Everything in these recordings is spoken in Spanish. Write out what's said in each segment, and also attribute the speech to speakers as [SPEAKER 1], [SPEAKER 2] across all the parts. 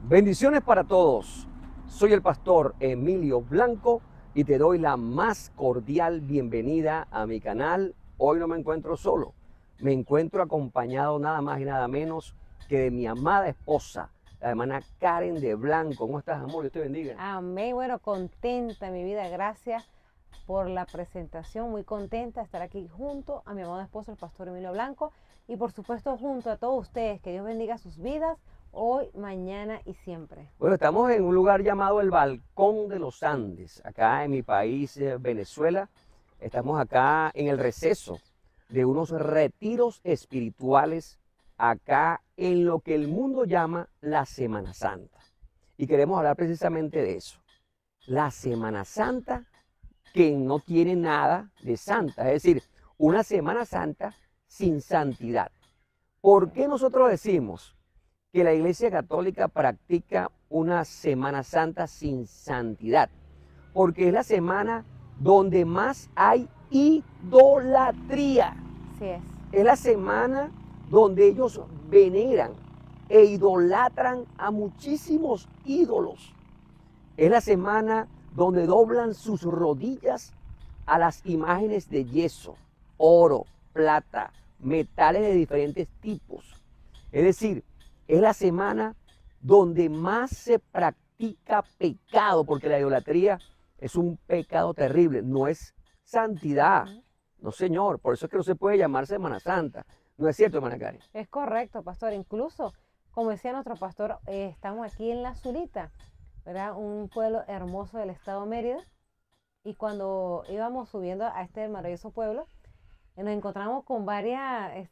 [SPEAKER 1] Bendiciones para todos. Soy el pastor Emilio Blanco y te doy la más cordial bienvenida a mi canal. Hoy no me encuentro solo, me encuentro acompañado nada más y nada menos que de mi amada esposa, la hermana Karen de Blanco. ¿Cómo estás, amor? Dios te bendiga.
[SPEAKER 2] Amén. Bueno, contenta mi vida. Gracias por la presentación. Muy contenta de estar aquí junto a mi amado esposo, el pastor Emilio Blanco. Y por supuesto junto a todos ustedes. Que Dios bendiga sus vidas hoy, mañana y siempre.
[SPEAKER 1] Bueno, estamos en un lugar llamado el Balcón de los Andes, acá en mi país, Venezuela. Estamos acá en el receso de unos retiros espirituales acá en lo que el mundo llama la Semana Santa. Y queremos hablar precisamente de eso. La Semana Santa que no tiene nada de santa, es decir, una Semana Santa sin santidad. ¿Por qué nosotros decimos que la Iglesia Católica practica una Semana Santa sin santidad? Porque es la semana donde más hay idolatría.
[SPEAKER 2] Así es.
[SPEAKER 1] Es la semana donde ellos veneran e idolatran a muchísimos ídolos. Es la semana donde doblan sus rodillas a las imágenes de yeso, oro, plata, metales de diferentes tipos. Es decir, es la semana donde más se practica pecado, porque la idolatría es un pecado terrible, no es santidad. No, señor, por eso es que no se puede llamar Semana Santa. ¿No es cierto, hermana Karen?
[SPEAKER 2] Es correcto, pastor. Incluso, como decía nuestro pastor, estamos aquí en La Zulita, ¿verdad? Un pueblo hermoso del estado Mérida. Y cuando íbamos subiendo a este maravilloso pueblo, nos encontramos con varios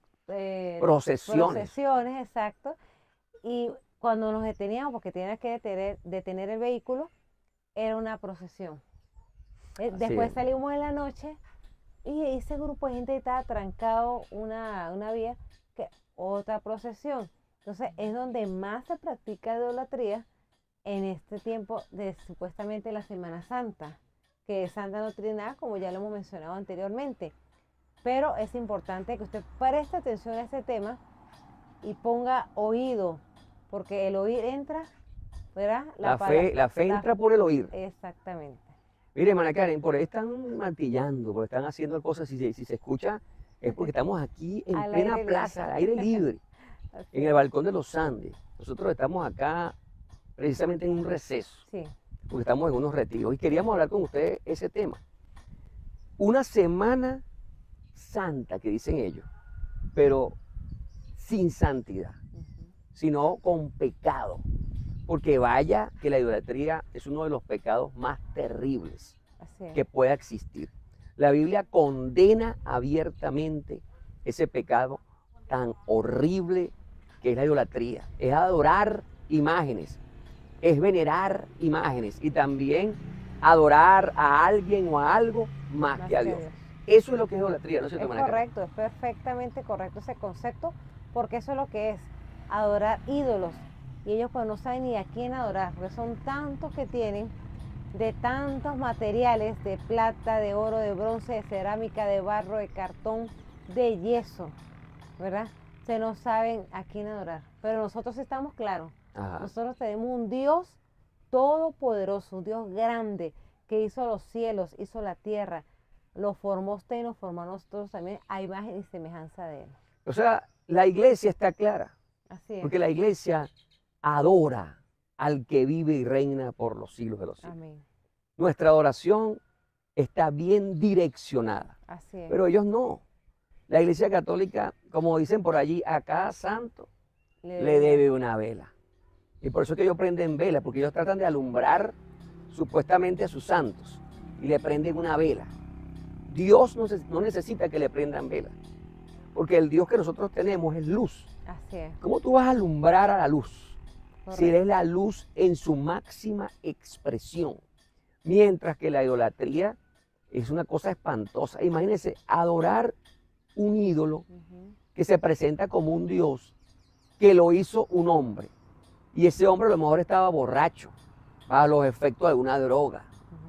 [SPEAKER 2] procesiones, exacto. Y cuando nos deteníamos, porque teníamos que detener el vehículo, era una procesión. Después salimos en la noche y ese grupo de gente estaba trancado una vía, que otra procesión. Entonces es donde más se practica idolatría en este tiempo de supuestamente la Semana Santa, que Santa no tiene nada, como ya lo hemos mencionado anteriormente. Pero es importante que usted preste atención a este tema y ponga oído, porque el oír entra, ¿verdad?
[SPEAKER 1] La fe entra por el oír.
[SPEAKER 2] Exactamente.
[SPEAKER 1] Mire, hermana Karen, por ahí están martillando, por ahí están haciendo cosas. Si se escucha, es porque estamos aquí en plena plaza, al aire libre, en el Balcón de los Andes. Nosotros estamos acá precisamente en un receso,
[SPEAKER 2] sí,
[SPEAKER 1] porque estamos en unos retiros. Y queríamos hablar con ustedes ese tema. Una Semana Santa, que dicen ellos, pero sin santidad, sino con pecado. Porque vaya que la idolatría es uno de los pecados más terribles que pueda existir. La Biblia condena abiertamente ese pecado tan horrible que es la idolatría. Es adorar imágenes, es venerar imágenes y también adorar a alguien o a algo más que a Dios. Eso es lo que es idolatría, ¿no es cierto?
[SPEAKER 2] Es correcto, es perfectamente correcto ese concepto, porque eso es lo que es, adorar ídolos. Y ellos pues no saben ni a quién adorar, porque son tantos que tienen, de tantos materiales, de plata, de oro, de bronce, de cerámica, de barro, de cartón, de yeso, ¿verdad? Se no saben a quién adorar. Pero nosotros estamos claros. Ajá. Nosotros tenemos un Dios todopoderoso, un Dios grande, que hizo los cielos, hizo la tierra, lo formó usted y nos formó a nosotros también a imagen y semejanza de Él.
[SPEAKER 1] O sea, la iglesia está clara.
[SPEAKER 2] Así es.
[SPEAKER 1] Porque la iglesia adora al que vive y reina por los siglos de los siglos.
[SPEAKER 2] Amén.
[SPEAKER 1] Nuestra adoración está bien direccionada.
[SPEAKER 2] Así es.
[SPEAKER 1] Pero ellos no. La Iglesia Católica, como dicen por allí, a cada santo le debe una vela. Y por eso es que ellos prenden vela, porque ellos tratan de alumbrar supuestamente a sus santos y le prenden una vela. Dios no necesita que le prendan vela, porque el Dios que nosotros tenemos es luz.
[SPEAKER 2] Así es.
[SPEAKER 1] ¿Cómo tú vas a alumbrar a la luz?
[SPEAKER 2] Correcto.
[SPEAKER 1] Si eres la luz en su máxima expresión. Mientras que la idolatría es una cosa espantosa. Imagínense, adorar un ídolo que se presenta como un Dios que lo hizo un hombre. Y ese hombre a lo mejor estaba borracho, a los efectos de alguna droga.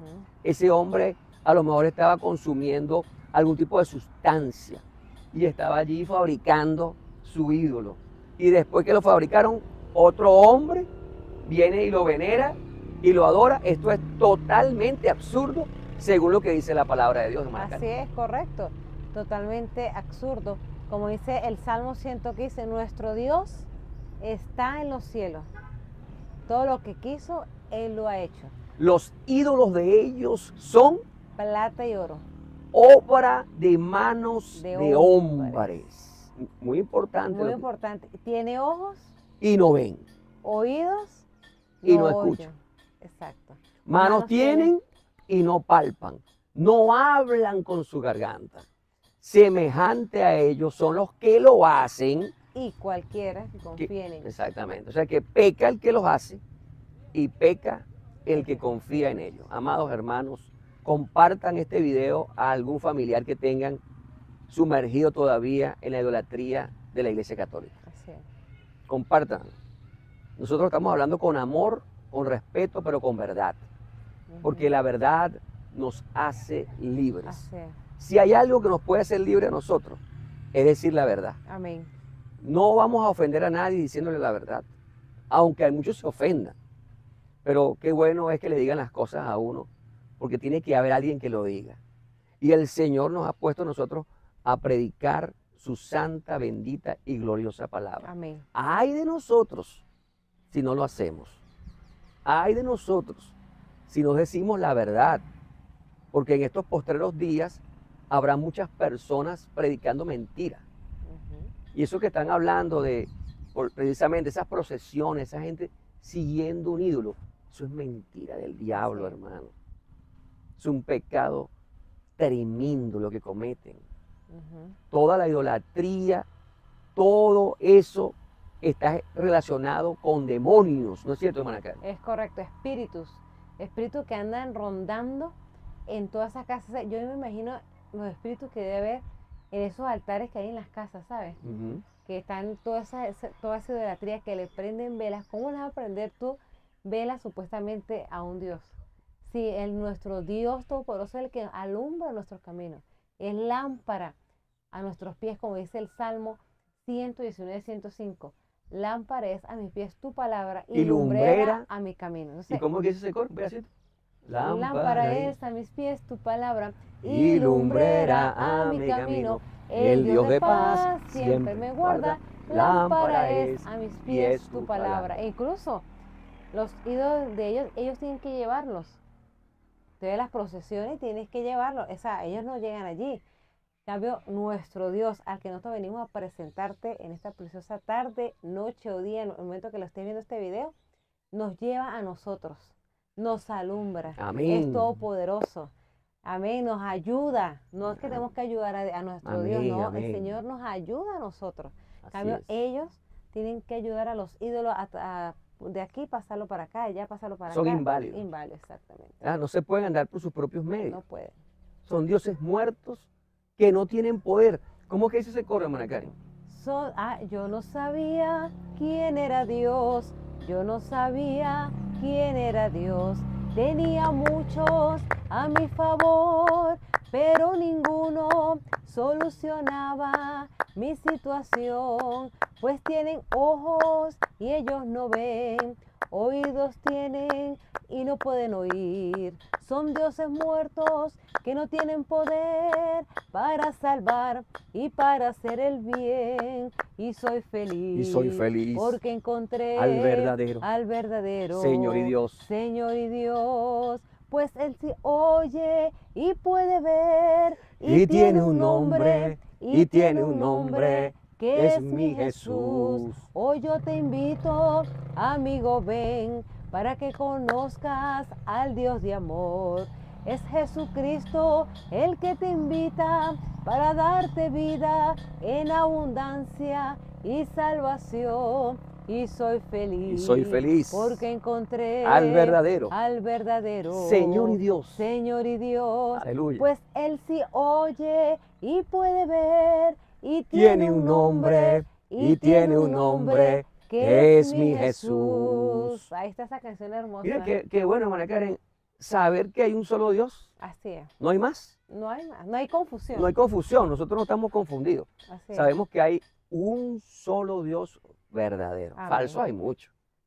[SPEAKER 1] Ese hombre a lo mejor estaba consumiendo algún tipo de sustancia y estaba allí fabricando su ídolo. Y después que lo fabricaron, otro hombre viene y lo venera y lo adora. Esto es totalmente absurdo según lo que dice la palabra de Dios, hermana
[SPEAKER 2] Así
[SPEAKER 1] Karen.
[SPEAKER 2] es, correcto. Totalmente absurdo. Como dice el Salmo 115, nuestro Dios está en los cielos. Todo lo que quiso, Él lo ha hecho.
[SPEAKER 1] Los ídolos de ellos son
[SPEAKER 2] Plata y oro.
[SPEAKER 1] obra de manos
[SPEAKER 2] De
[SPEAKER 1] de hombres. Muy importante.
[SPEAKER 2] Muy importante. Tiene ojos,
[SPEAKER 1] Y no ven.
[SPEAKER 2] oídos
[SPEAKER 1] Y no
[SPEAKER 2] oyen.
[SPEAKER 1] escuchan.
[SPEAKER 2] Exacto.
[SPEAKER 1] Manos tienen y no palpan. No hablan con su garganta. Semejante a ellos son los que lo hacen.
[SPEAKER 2] Y cualquiera que confíe en ellos.
[SPEAKER 1] Exactamente. O sea que peca el que los hace y peca el que confía en ellos. Amados hermanos, compartan este video a algún familiar que tengan sumergido todavía en la idolatría de la Iglesia Católica.
[SPEAKER 2] Así es.
[SPEAKER 1] Compartan. Nosotros estamos hablando con amor, con respeto, pero con verdad. Porque la verdad nos hace libres.
[SPEAKER 2] Así es.
[SPEAKER 1] Si hay algo que nos puede hacer libres a nosotros, es decir la verdad.
[SPEAKER 2] Amén.
[SPEAKER 1] No vamos a ofender a nadie diciéndole la verdad, aunque a muchos se ofendan. Pero qué bueno es que le digan las cosas a uno, porque tiene que haber alguien que lo diga. Y el Señor nos ha puesto a nosotros a predicar su santa, bendita y gloriosa palabra.
[SPEAKER 2] Amén.
[SPEAKER 1] Ay de nosotros si no lo hacemos. Ay de nosotros si no decimos la verdad. Porque en estos postreros días habrá muchas personas predicando mentiras. Y eso que están hablando de precisamente esas procesiones, esa gente siguiendo un ídolo, eso es mentira del diablo, hermano. Es un pecado tremendo lo que cometen. Toda la idolatría, todo eso está relacionado con demonios, ¿no es cierto, hermana Karen?
[SPEAKER 2] Es correcto, espíritus que andan rondando en todas esas casas. Yo me imagino los espíritus que debe haber en esos altares que hay en las casas, ¿sabes? Que están toda esa idolatría, que le prenden velas. ¿Cómo le vas a prender tú velas supuestamente a un Dios? Sí, nuestro Dios Todopoderoso es el que alumbra nuestros caminos. Es lámpara a nuestros pies, como dice el Salmo 119, 105. Lámpara es a mis pies tu palabra y lumbrera a mi camino. No sé,
[SPEAKER 1] ¿Y cómo que dice ese coro? Pedacito.
[SPEAKER 2] Lámpara es a mis pies tu palabra y lumbrera a mi camino. El Dios de paz siempre me guarda. Lámpara es a mis pies tu palabra. E incluso los ídolos de ellos tienen que llevarlos. Te ves las procesiones, tienes que llevarlos. Ellos no llegan allí. En cambio, nuestro Dios, al que nosotros venimos a presentarte en esta preciosa tarde, noche o día, en el momento que lo estés viendo este video, nos lleva a nosotros, nos alumbra.
[SPEAKER 1] Amén.
[SPEAKER 2] Es todopoderoso. Amén, nos ayuda. No es que tenemos que ayudar a nuestro
[SPEAKER 1] Amén,
[SPEAKER 2] Dios, no,
[SPEAKER 1] amén.
[SPEAKER 2] el Señor nos ayuda a nosotros. En
[SPEAKER 1] Así
[SPEAKER 2] cambio,
[SPEAKER 1] es.
[SPEAKER 2] ellos tienen que ayudar a los ídolos de aquí pasarlo para acá, de allá pasarlo para
[SPEAKER 1] Son
[SPEAKER 2] acá.
[SPEAKER 1] inválidos.
[SPEAKER 2] Inválidos, exactamente.
[SPEAKER 1] No se pueden andar por sus propios medios.
[SPEAKER 2] No pueden.
[SPEAKER 1] Son dioses muertos que no tienen poder. ¿Cómo que dice ese coro, hermana Karen?
[SPEAKER 2] Yo no sabía quién era Dios, yo no sabía quién era Dios. Tenía muchos a mi favor, pero ninguno solucionaba mi situación. Pues tienen ojos y ellos no ven, oídos tienen y no pueden oír. Son dioses muertos que no tienen poder para salvar y para hacer el bien. Y soy feliz porque encontré
[SPEAKER 1] al
[SPEAKER 2] verdadero
[SPEAKER 1] Señor y Dios.
[SPEAKER 2] Señor y Dios. Pues Él sí oye y puede ver
[SPEAKER 1] y tiene un nombre, y tiene un nombre, que es mi Jesús.
[SPEAKER 2] Hoy yo te invito, amigo, ven, para que conozcas al Dios de amor. Es Jesucristo el que te invita para darte vida en abundancia y salvación. Y soy feliz porque encontré
[SPEAKER 1] al verdadero
[SPEAKER 2] Señor y Dios.
[SPEAKER 1] Aleluya.
[SPEAKER 2] Pues Él sí oye y puede ver y
[SPEAKER 1] tiene un nombre, y tiene un nombre, que es mi Jesús.
[SPEAKER 2] Ahí está esa canción hermosa.
[SPEAKER 1] Mira qué bueno, hermana Karen, saber que hay un solo Dios.
[SPEAKER 2] Así es.
[SPEAKER 1] No hay más.
[SPEAKER 2] No hay más, no hay confusión.
[SPEAKER 1] No hay confusión, nosotros no estamos confundidos.
[SPEAKER 2] Así es.
[SPEAKER 1] Sabemos que hay un solo Dios verdadero.
[SPEAKER 2] Amén.
[SPEAKER 1] Falso hay mucho.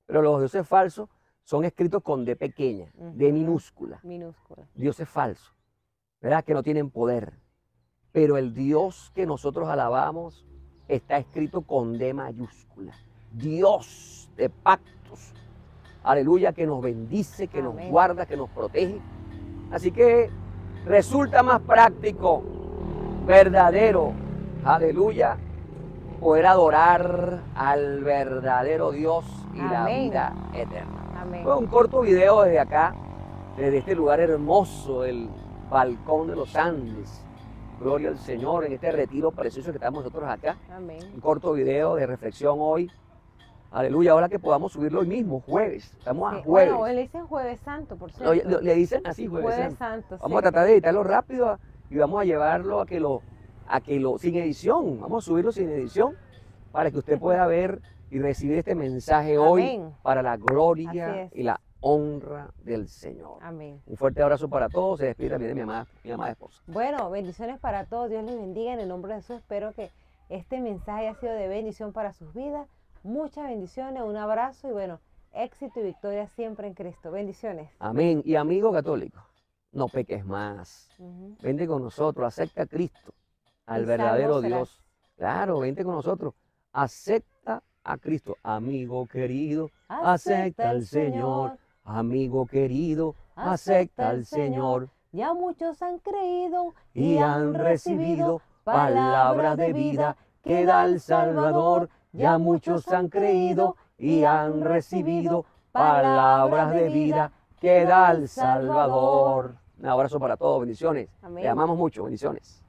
[SPEAKER 1] Pero los dioses falsos son escritos con D pequeña, D
[SPEAKER 2] Ujú.
[SPEAKER 1] minúscula.
[SPEAKER 2] Minúscula.
[SPEAKER 1] Dioses falsos, ¿verdad? Que no tienen poder. Pero el Dios que nosotros alabamos está escrito con D mayúscula. Dios de pactos. Aleluya, que nos bendice, que nos
[SPEAKER 2] Amén.
[SPEAKER 1] guarda, que nos protege. Así que resulta más práctico, verdadero, aleluya, poder adorar al verdadero Dios y la
[SPEAKER 2] Amén.
[SPEAKER 1] vida eterna.
[SPEAKER 2] Amén.
[SPEAKER 1] Fue un corto video desde acá, desde este lugar hermoso, el balcón de los Andes. Gloria al Señor en este retiro precioso que estamos nosotros acá.
[SPEAKER 2] Amén.
[SPEAKER 1] Un corto video de reflexión hoy. Aleluya, ahora que podamos subirlo hoy mismo, jueves. Estamos a
[SPEAKER 2] Sí,
[SPEAKER 1] jueves.
[SPEAKER 2] bueno, le dicen Jueves Santo, por
[SPEAKER 1] Lo-
[SPEAKER 2] cierto.
[SPEAKER 1] le dicen así, jueves.
[SPEAKER 2] Jueves
[SPEAKER 1] Santo.
[SPEAKER 2] Santo,
[SPEAKER 1] Vamos a
[SPEAKER 2] sí.
[SPEAKER 1] tratar de editarlo rápido y vamos a llevarlo sin edición. Vamos a subirlo sin edición para que usted pueda ver y recibir este mensaje hoy
[SPEAKER 2] Amén.
[SPEAKER 1] para la
[SPEAKER 2] Así
[SPEAKER 1] gloria
[SPEAKER 2] es.
[SPEAKER 1] y la honra del Señor.
[SPEAKER 2] Amén.
[SPEAKER 1] Un fuerte abrazo para todos. Se despide también de mi amada esposa.
[SPEAKER 2] Bueno, bendiciones para todos. Dios les bendiga en el nombre de Jesús. Espero que este mensaje haya sido de bendición para sus vidas. Muchas bendiciones, un abrazo y bueno, éxito y victoria siempre en Cristo. Bendiciones.
[SPEAKER 1] Amén. Y amigo católico, no peques más.
[SPEAKER 2] Ujú.
[SPEAKER 1] Vente con nosotros, acepta a Cristo, al
[SPEAKER 2] Y
[SPEAKER 1] verdadero
[SPEAKER 2] salvo serás.
[SPEAKER 1] Dios. Claro, vente con nosotros, acepta a Cristo, amigo querido, acepta al Señor, amigo querido, acepta al Señor.
[SPEAKER 2] Ya muchos han creído
[SPEAKER 1] Y han recibido palabra de vida que da el Salvador. Ya muchos han creído y han recibido palabras de vida que da el Salvador. Un abrazo para todos, bendiciones.
[SPEAKER 2] Amén.
[SPEAKER 1] Le amamos mucho, bendiciones.